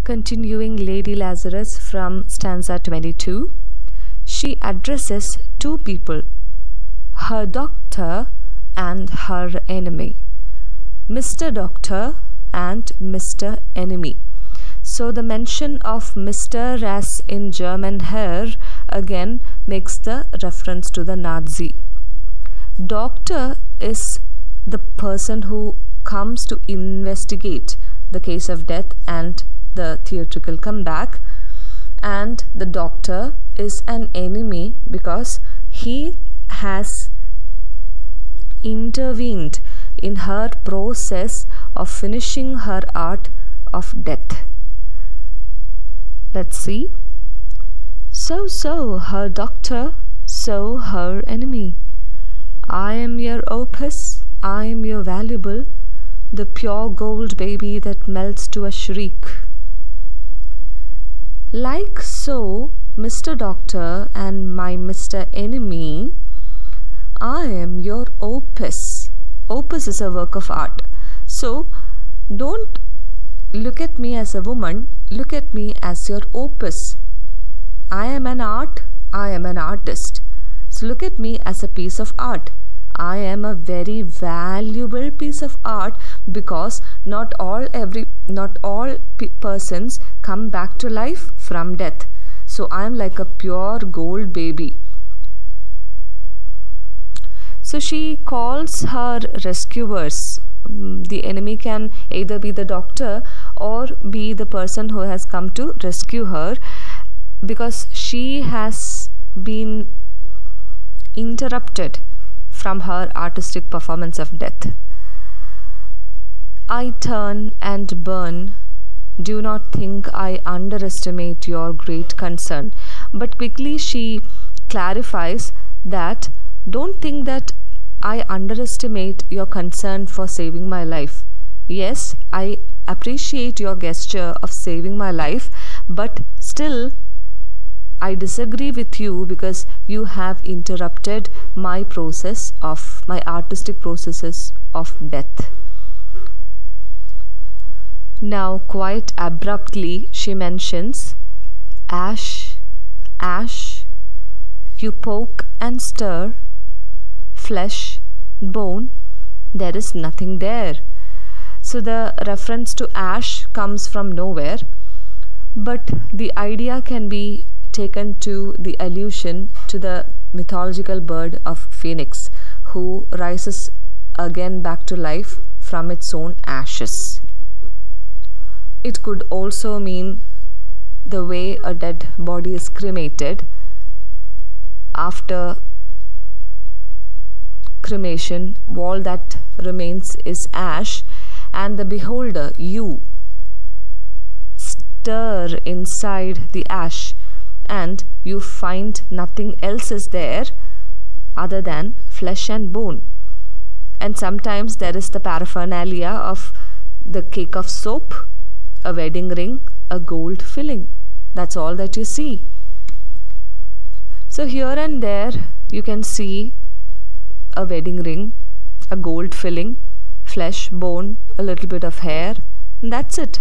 Continuing Lady Lazarus from stanza 22, she addresses two people, her doctor and her enemy, Mr. Doctor and Mr. Enemy. So the mention of Mr. as in German Herr again makes the reference to the Nazi. Doctor is the person who comes to investigate the case of death and the theatrical comeback, and the doctor is an enemy because he has intervened in her process of finishing her art of death. Let's see. So, her doctor, so her enemy. I am your opus, I am your valuable, the pure gold baby that melts to a shriek. Like so, Mr. Doctor and my Mr. Enemy, I am your opus. Opus is a work of art. So, don't look at me as a woman, look at me as your opus. I am an art, I am an artist. So look at me as a piece of art. I am a very valuable piece of art because not all persons come back to life from death. So I am like a pure gold baby. So she calls her rescuers. The enemy can either be the doctor or be the person who has come to rescue her, because she has been interrupted from her artistic performance of death. I turn and burn. Do not think I underestimate your great concern. But quickly she clarifies that don't think that I underestimate your concern for saving my life. Yes, I appreciate your gesture of saving my life, but still I disagree with you because you have interrupted my artistic processes of death. Now, quite abruptly, she mentions, ash, ash, you poke and stir, flesh, bone, there is nothing there. So the reference to ash comes from nowhere, but the idea can be taken to the allusion to the mythological bird of Phoenix, who rises again back to life from its own ashes. It could also mean the way a dead body is cremated. After cremation, all that remains is ash, and the beholder, you, stir inside the ash, and you find nothing else is there other than flesh and bone. And sometimes there is the paraphernalia of the cake of soap, a wedding ring, a gold filling. That's all that you see. So here and there you can see a wedding ring, a gold filling, flesh, bone, a little bit of hair, and that's it.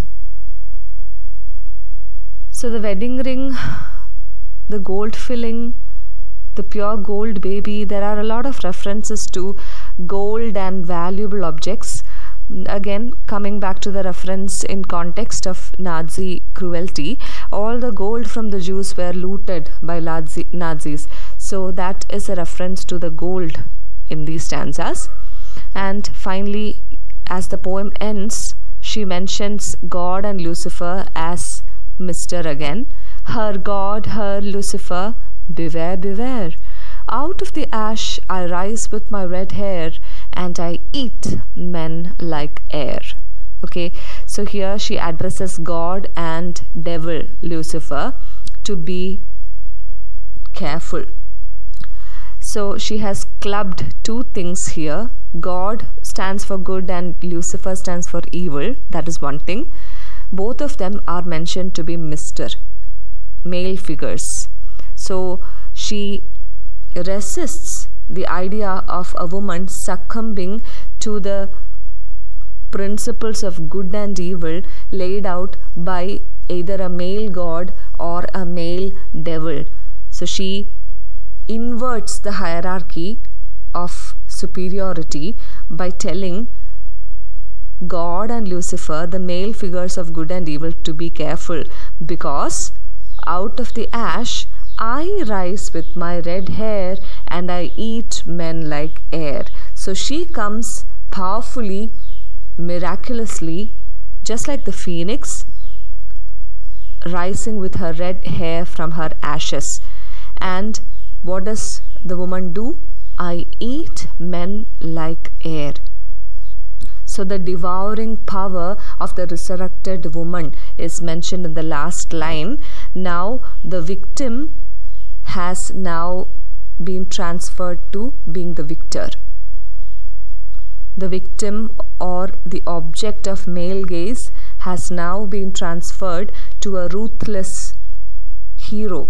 So the wedding ring, the gold filling, the pure gold baby, there are a lot of references to gold and valuable objects. Again, coming back to the reference in context of Nazi cruelty, all the gold from the Jews were looted by Nazis. So that is a reference to the gold in these stanzas. And finally, as the poem ends, she mentions God and Lucifer as Mr. again. Her God, her Lucifer, beware, beware. Out of the ash I rise with my red hair, and I eat men like air. Okay, so here she addresses God and devil Lucifer to be careful. So she has clubbed two things here. God stands for good and Lucifer stands for evil. That is one thing. Both of them are mentioned to be Mr. male figures. So she resists the idea of a woman succumbing to the principles of good and evil laid out by either a male god or a male devil. So she inverts the hierarchy of superiority by telling God and Lucifer, the male figures of good and evil, to be careful, because out of the ash I rise with my red hair and I eat men like air. So she comes powerfully, miraculously, just like the phoenix, rising with her red hair from her ashes. And what does the woman do? I eat men like air. So the devouring power of the resurrected woman is mentioned in the last line. Now the victim has now been transferred to being the victor. The victim or the object of male gaze has now been transferred to a ruthless hero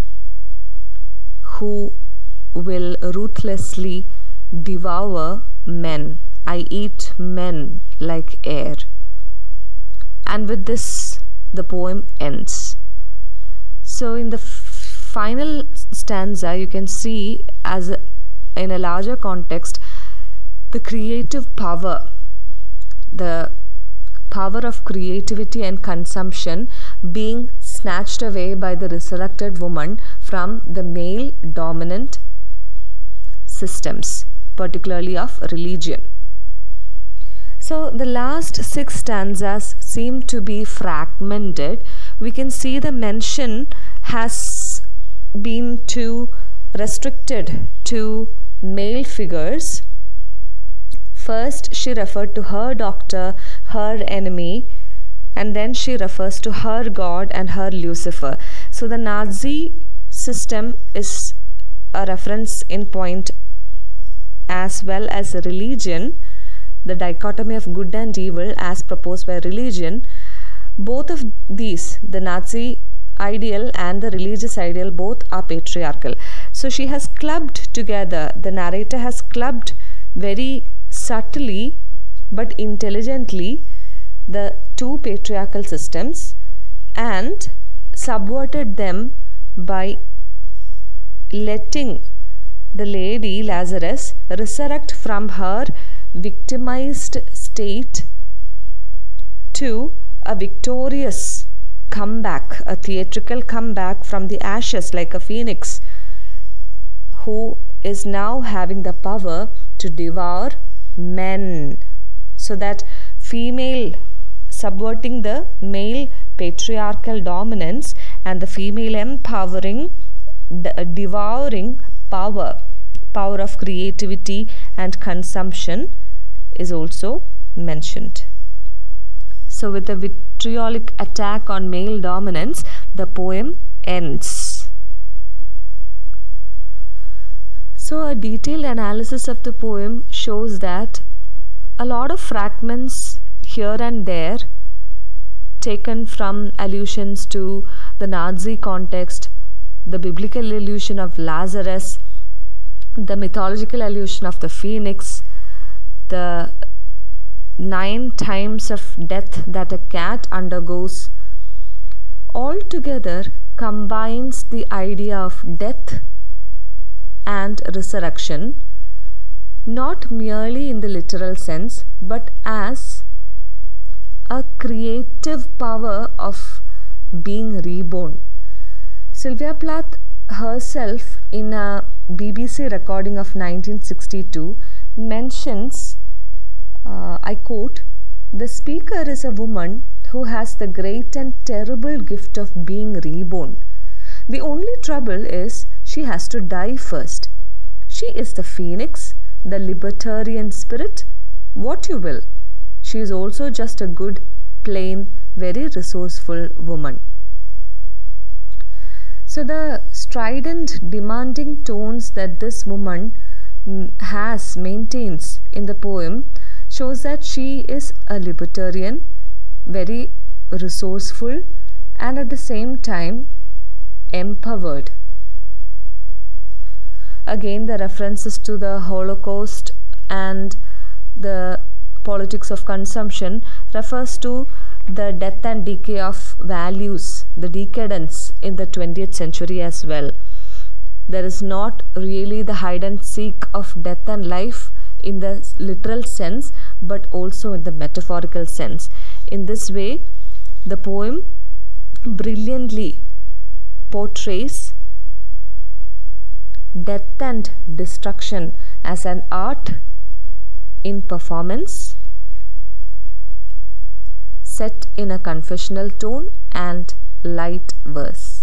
who will ruthlessly devour men. I eat men like air. And with this, the poem ends. So in the final stanza, you can see, as in a larger context, the creative power, the power of creativity and consumption being snatched away by the resurrected woman from the male dominant systems, particularly of religion. So the last 6 stanzas seem to be fragmented. We can see the mention has been restricted to male figures. First, she referred to her doctor, her enemy, and then she refers to her God and her Lucifer. So the Nazi system is a reference in point, as well as religion, the dichotomy of good and evil as proposed by religion. Both of these, the Nazi ideal and the religious ideal, both are patriarchal. So she has clubbed together, the narrator has clubbed very subtly but intelligently the two patriarchal systems and subverted them by letting the lady Lazarus resurrect from her victimized state to a victorious comeback, a theatrical comeback from the ashes like a phoenix, who is now having the power to devour men. So that female subverting the male patriarchal dominance and the female empowering, devouring power of creativity and consumption is also mentioned. So with a vitriolic attack on male dominance, the poem ends. So a detailed analysis of the poem shows that a lot of fragments here and there, taken from allusions to the Nazi context, the biblical allusion of Lazarus, the mythological allusion of the phoenix, the 9 times of death that a cat undergoes, all together combines the idea of death and resurrection, not merely in the literal sense, but as a creative power of being reborn. Sylvia Plath herself, in a BBC recording of 1962, mentions, I quote, "The speaker is a woman who has the great and terrible gift of being reborn. The only trouble is she has to die first. She is the phoenix, the libertarian spirit, what you will. She is also just a good, plain, very resourceful woman." So the strident, demanding tones that this woman maintains in the poem shows that she is a libertarian, very resourceful, and at the same time empowered. Again, the references to the Holocaust and the politics of consumption refers to the death and decay of values, the decadence in the 20th century as well. There is not really the hide and seek of death and life in the literal sense, but also in the metaphorical sense. In this way, the poem brilliantly portrays death and destruction as an art in performance, set in a confessional tone and light verse.